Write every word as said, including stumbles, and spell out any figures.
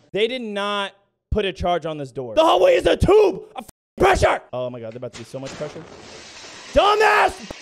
They did not put a charge on this door. The hallway is a tube of pressure. Oh my God, there's about to be so much pressure. Dumbass!